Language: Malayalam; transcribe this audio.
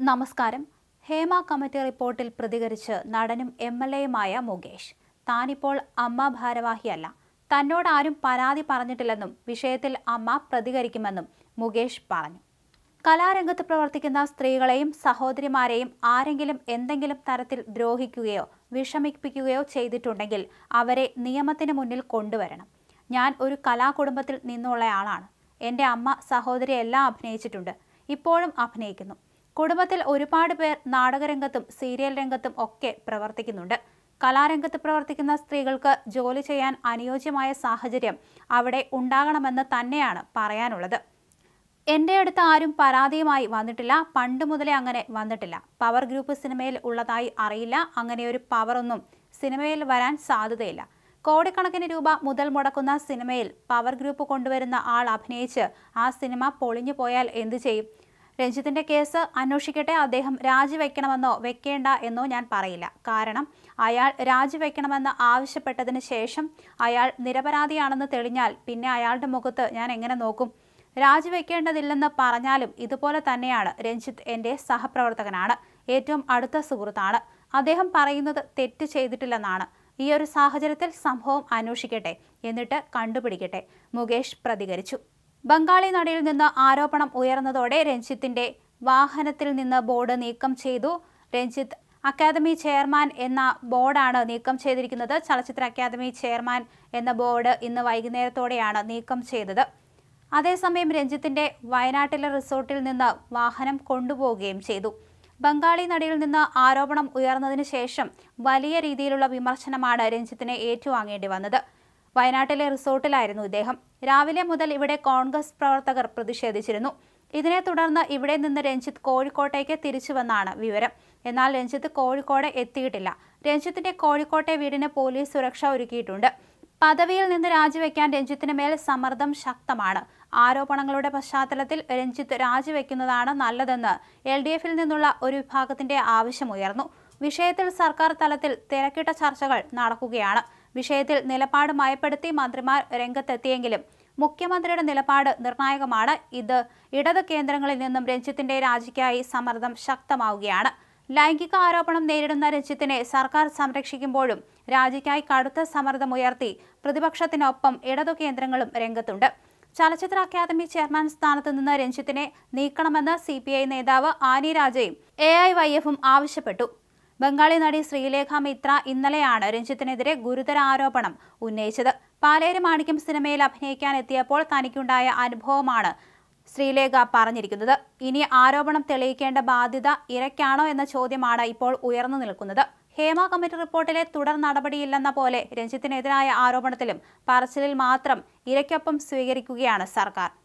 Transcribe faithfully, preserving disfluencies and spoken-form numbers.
നമസ്കാരം. ഹേമ കമ്മിറ്റി റിപ്പോർട്ടിൽ പ്രതികരിച്ച് നടനും എം എൽ എയുമായ മുകേഷ് താനിപ്പോൾ അമ്മ ഭാരവാഹിയല്ല, തന്നോട് ആരും പരാതി പറഞ്ഞിട്ടില്ലെന്നും വിഷയത്തിൽ അമ്മ പ്രതികരിക്കുമെന്നും മുകേഷ് പറഞ്ഞു. കലാരംഗത്ത് പ്രവർത്തിക്കുന്ന സ്ത്രീകളെയും സഹോദരിമാരെയും ആരെങ്കിലും എന്തെങ്കിലും തരത്തിൽ ദ്രോഹിക്കുകയോ വിഷമിപ്പിക്കുകയോ ചെയ്തിട്ടുണ്ടെങ്കിൽ അവരെ നിയമത്തിന് മുന്നിൽ കൊണ്ടുവരണം. ഞാൻ ഒരു കലാകുടുംബത്തിൽ നിന്നുള്ളയാളാണ്. എൻ്റെ അമ്മ സഹോദരി എല്ലാം അഭിനയിച്ചിട്ടുണ്ട്, ഇപ്പോഴും അഭിനയിക്കുന്നു. കുടുംബത്തിൽ ഒരുപാട് പേർ നാടകരംഗത്തും സീരിയൽ രംഗത്തും ഒക്കെ പ്രവർത്തിക്കുന്നുണ്ട്. കലാരംഗത്ത് പ്രവർത്തിക്കുന്ന സ്ത്രീകൾക്ക് ജോലി ചെയ്യാൻ അനുയോജ്യമായ സാഹചര്യം അവിടെ ഉണ്ടാകണമെന്ന് തന്നെയാണ് പറയാനുള്ളത്. എൻ്റെ അടുത്ത് ആരും പരാതിയുമായി വന്നിട്ടില്ല, പണ്ട് മുതലേ അങ്ങനെ വന്നിട്ടില്ല. പവർ ഗ്രൂപ്പ് സിനിമയിൽ ഉള്ളതായി അറിയില്ല. അങ്ങനെയൊരു പവറൊന്നും സിനിമയിൽ വരാൻ സാധ്യതയില്ല. കോടിക്കണക്കിന് രൂപ മുതൽ മുടക്കുന്ന സിനിമയിൽ പവർ ഗ്രൂപ്പ് കൊണ്ടുവരുന്ന ആൾ അഭിനയിച്ച് ആ സിനിമ പൊളിഞ്ഞു പോയാൽ എന്തു ചെയ്യും? രഞ്ജിത്തിന്റെ കേസ് അന്വേഷിക്കട്ടെ. അദ്ദേഹം രാജിവെക്കണമെന്നോ വെക്കേണ്ട എന്നോ ഞാൻ പറയില്ല. കാരണം അയാൾ രാജിവെക്കണമെന്ന് ആവശ്യപ്പെട്ടതിന് ശേഷം അയാൾ നിരപരാധിയാണെന്ന് തെളിഞ്ഞാൽ പിന്നെ അയാളുടെ മുഖത്ത് ഞാൻ എങ്ങനെ നോക്കും? രാജിവെക്കേണ്ടതില്ലെന്ന് പറഞ്ഞാലും ഇതുപോലെ തന്നെയാണ്. രഞ്ജിത്ത് എൻ്റെ സഹപ്രവർത്തകനാണ്, ഏറ്റവും അടുത്ത സുഹൃത്താണ്. അദ്ദേഹം പറയുന്നത് തെറ്റ് ചെയ്തിട്ടില്ലെന്നാണ്. ഈ ഒരു സാഹചര്യത്തിൽ സംഭവം അന്വേഷിക്കട്ടെ, എന്നിട്ട് കണ്ടുപിടിക്കട്ടെ, മുകേഷ് പ്രതികരിച്ചു. ബംഗാളി നടിയിൽ നിന്ന് ആരോപണം ഉയർന്നതോടെ രഞ്ജിത്തിന്റെ വാഹനത്തിൽ നിന്ന് ബോർഡ് നീക്കം ചെയ്തു. രഞ്ജിത്ത് അക്കാദമി ചെയർമാൻ എന്ന ബോർഡാണ് നീക്കം ചെയ്തിരിക്കുന്നത്. ചലച്ചിത്ര അക്കാദമി ചെയർമാൻ എന്ന ബോർഡ് ഇന്ന് വൈകുന്നേരത്തോടെയാണ് നീക്കം ചെയ്തത്. അതേസമയം രഞ്ജിത്തിന്റെ വയനാട്ടിലെ റിസോർട്ടിൽ നിന്ന് വാഹനം കൊണ്ടുപോവുകയും ചെയ്തു. ബംഗാളി നടിയിൽ നിന്ന് ആരോപണം ഉയർന്നതിന് ശേഷം വലിയ രീതിയിലുള്ള വിമർശനമാണ് രഞ്ജിത്തിനെ ഏറ്റുവാങ്ങേണ്ടി വന്നത്. വയനാട്ടിലെ റിസോർട്ടിലായിരുന്നു ഇദ്ദേഹം. രാവിലെ മുതൽ ഇവിടെ കോൺഗ്രസ് പ്രവർത്തകർ പ്രതിഷേധിച്ചിരുന്നു. ഇതിനെ തുടർന്ന് ഇവിടെ നിന്ന് രഞ്ജിത്ത് കോഴിക്കോട്ടേക്ക് തിരിച്ചുവെന്നാണ് വിവരം. എന്നാൽ രഞ്ജിത്ത് കോഴിക്കോട് എത്തിയിട്ടില്ല. രഞ്ജിത്തിന്റെ കോഴിക്കോട്ടെ വീടിന് പോലീസ് സുരക്ഷ ഒരുക്കിയിട്ടുണ്ട്. പദവിയിൽ നിന്ന് രാജിവെക്കാൻ രഞ്ജിത്തിന് മേൽ സമ്മർദ്ദം ശക്തമാണ്. ആരോപണങ്ങളുടെ പശ്ചാത്തലത്തിൽ രഞ്ജിത്ത് രാജിവെക്കുന്നതാണ് നല്ലതെന്ന് എൽ ഡി എഫിൽ നിന്നുള്ള ഒരു വിഭാഗത്തിന്റെ ആവശ്യമുയർന്നു. വിഷയത്തിൽ സർക്കാർ തലത്തിൽ തിരക്കിട്ട ചർച്ചകൾ നടക്കുകയാണ്. വിഷയത്തിൽ നിലപാട് മയപ്പെടുത്തി മന്ത്രിമാർ രംഗത്തെത്തിയെങ്കിലും മുഖ്യമന്ത്രിയുടെ നിലപാട് നിർണായകമാണ്. ഇത് ഇടത് കേന്ദ്രങ്ങളിൽ നിന്നും രഞ്ജിത്തിന്റെ രാജിക്കായി സമ്മർദ്ദം ശക്തമാവുകയാണ്. ലൈംഗിക ആരോപണം നേരിടുന്ന രഞ്ജിത്തിനെ സർക്കാർ സംരക്ഷിക്കുമ്പോഴും രാജിക്കായി കടുത്ത സമ്മർദ്ദമുയർത്തി പ്രതിപക്ഷത്തിനൊപ്പം ഇടതു കേന്ദ്രങ്ങളും രംഗത്തുണ്ട്. ചലച്ചിത്ര അക്കാദമി ചെയർമാൻ സ്ഥാനത്ത് നിന്ന് രഞ്ജിത്തിനെ നീക്കണമെന്ന് സി പി ഐ നേതാവ് ആനി രാജയും എ ഐ വൈ എഫും ആവശ്യപ്പെട്ടു. ബംഗാളി നടി ശ്രീലേഖ മിത്ര ഇന്നലെയാണ് രഞ്ജിത്തിനെതിരെ ഗുരുതര ആരോപണം ഉന്നയിച്ചത്. പാലേരി മാണിക്യം സിനിമയിൽ അഭിനയിക്കാൻ എത്തിയപ്പോൾ തനിക്കുണ്ടായ അനുഭവമാണ് ശ്രീലേഖ പറഞ്ഞിരിക്കുന്നത്. ഇനി ആരോപണം തെളിയിക്കേണ്ട ബാധ്യത ഇരയ്ക്കാണോ എന്ന ചോദ്യമാണ് ഇപ്പോൾ ഉയർന്നു നിൽക്കുന്നത്. ഹേമ കമ്മിറ്റി റിപ്പോർട്ടിലെ തുടർ നടപടിയില്ലെന്ന പോലെ രഞ്ജിത്തിനെതിരായ ആരോപണത്തിലും പറച്ചിലിൽ മാത്രം ഇരയ്ക്കൊപ്പം സ്വീകരിക്കുകയാണ് സർക്കാർ.